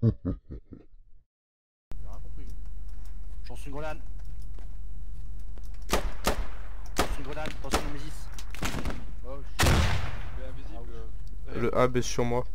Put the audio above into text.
J'ai rien compris. J'en suis une grenade. J'en suis une grenade, attention Nemesis. Oh, je suis invisible. Le hub est sur moi.